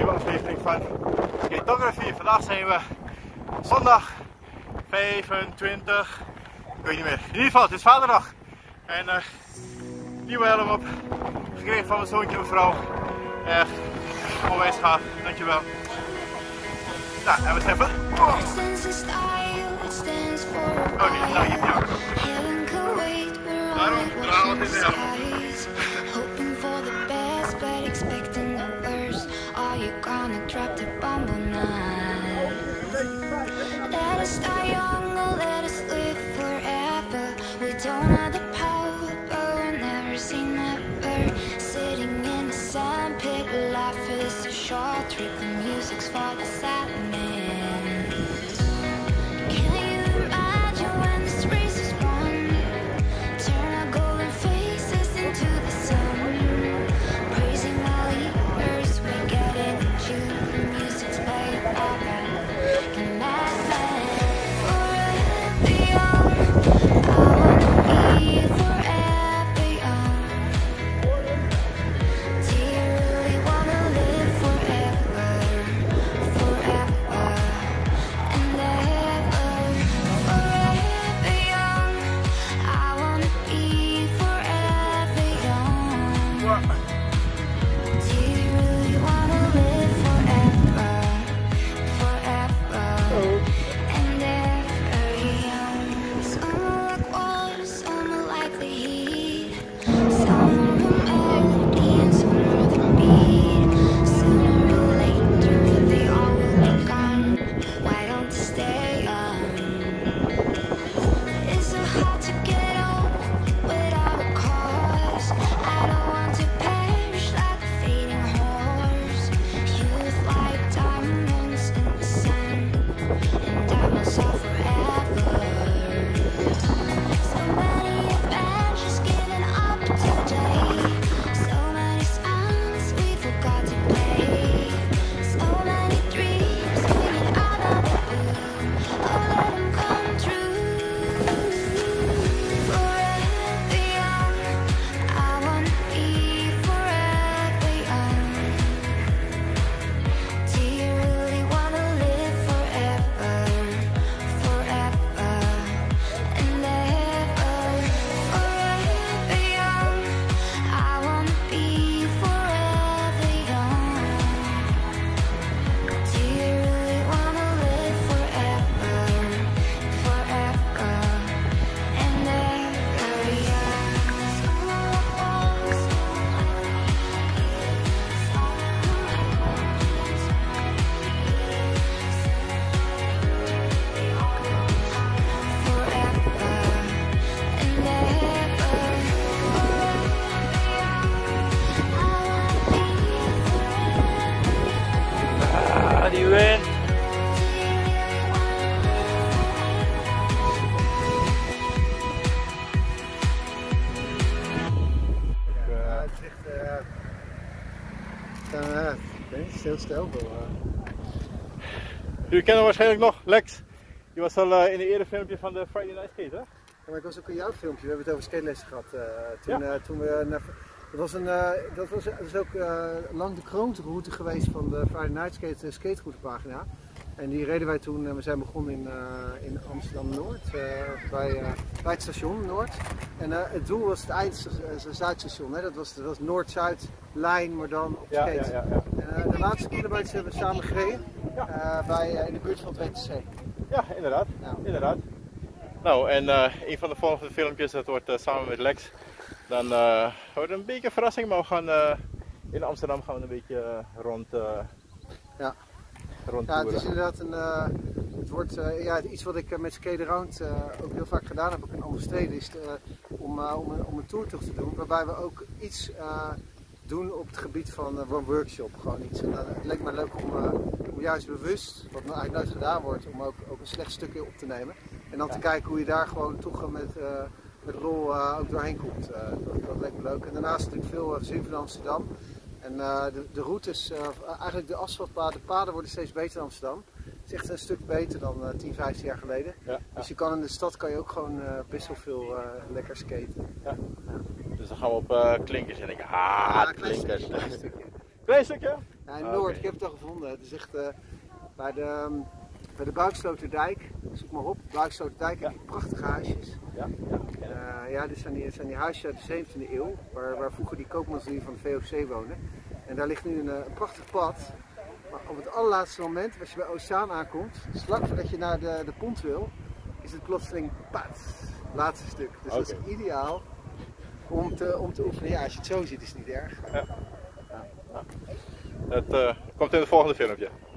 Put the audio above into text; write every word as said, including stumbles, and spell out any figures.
nieuwe aflevering van Ketography. Vandaag zijn we zondag vijfentwintig, ik weet niet meer. In ieder geval, het is vaderdag. En uh, nieuwe helm op, gekregen van mijn zoontje en mevrouw. Echt onwijs gaaf, dankjewel. Nou, en we treffen. Oh. Oké, okay, nou hier ja. Daarom draai ik in de helm. Drop the bomb or not. Let us die young or let us live forever. We don't have the power, but we'll never say never. Sitting in the sandpit, life is a short trip. The music's for the sadness. Can you imagine when this race is won? Turn our golden faces into the sun. Praising our leaders, we get it in June. Die win. Ja, het is echt, uh, uh, ik weet niet, het is heel stil. Uh. Jullie kennen waarschijnlijk nog Lex. Die was al uh, in een eerder filmpje van de Friday Night Skate, hè? Ja, maar ik was ook in jouw filmpje, we hebben het over skatelessen gehad. Uh, toen, ja. uh, toen we naar, dat was, een, uh, dat was, dat was ook uh, lang de kroonroute geweest van de Friday Night Skate skateroutepagina. En die reden wij toen, we zijn begonnen in, uh, in Amsterdam-Noord, uh, bij, uh, bij het station Noord. En uh, het doel was het eind-Zuidstation, dat was, dat was Noord-Zuid-lijn, maar dan op skate. Ja, ja, ja, ja. En, uh, de laatste kilometers hebben we samen gereden, ja. uh, bij, uh, in de buurt van het W T C. Ja, inderdaad. Ja. inderdaad. Nou, en uh, een van de volgende filmpjes, dat wordt uh, samen met Lex. Dan uh, wordt een beetje een verrassing, maar we gaan uh, in Amsterdam gaan we een beetje uh, rond. Uh, ja. Ja, het is inderdaad een, uh, het wordt, uh, ja, iets wat ik uh, met Skate Around uh, ook heel vaak gedaan heb, ook in andere steden, is uh, om, uh, om, een, om een toertocht te doen, waarbij we ook iets uh, doen op het gebied van uh, een workshop, gewoon iets. En, uh, het leek me leuk om, uh, om juist bewust, wat nou eigenlijk nooit gedaan wordt, om ook, ook een slecht stukje op te nemen. En dan ja. te kijken hoe je daar gewoon toch met, uh, met rol uh, ook doorheen komt. Uh, dat, dat leek me leuk. En daarnaast natuurlijk veel uh, gezien van Amsterdam. En uh, de, de routes, uh, eigenlijk de asfaltpaden, de paden worden steeds beter in Amsterdam. Het is echt een stuk beter dan uh, tien, vijftien jaar geleden. Ja, ja. Dus je kan in de stad kan je ook gewoon uh, best wel veel uh, lekker skaten. Ja. Ja. Dus dan gaan we op uh, klinkers en ik ah, ja, klinkers. Klein stukje. Klein stukje? Ja, in Ah, Noord, oké. ik heb het al gevonden. Het is echt uh, bij de, um, bij de Buiksloterdijk, zoek maar op, Buiksloterdijk Ja. heb je prachtige huisjes. Ja, ja, ja. Uh, ja, dit zijn die, dit zijn die huisjes uit de zeventiende eeuw, waar, waar vroeger die koopmanslieden van de V O C wonen. En daar ligt nu een, een prachtig pad. Maar op het allerlaatste moment, als je bij Oceaan aankomt, dus vlak voordat je naar de, de pont wil, is het plotseling pad, laatste stuk. Dus okay. Dat is ideaal om te, om te oefenen. Ja, als je het zo ziet is het niet erg. Ja. Ja. Ja. Het uh, komt in het volgende filmpje.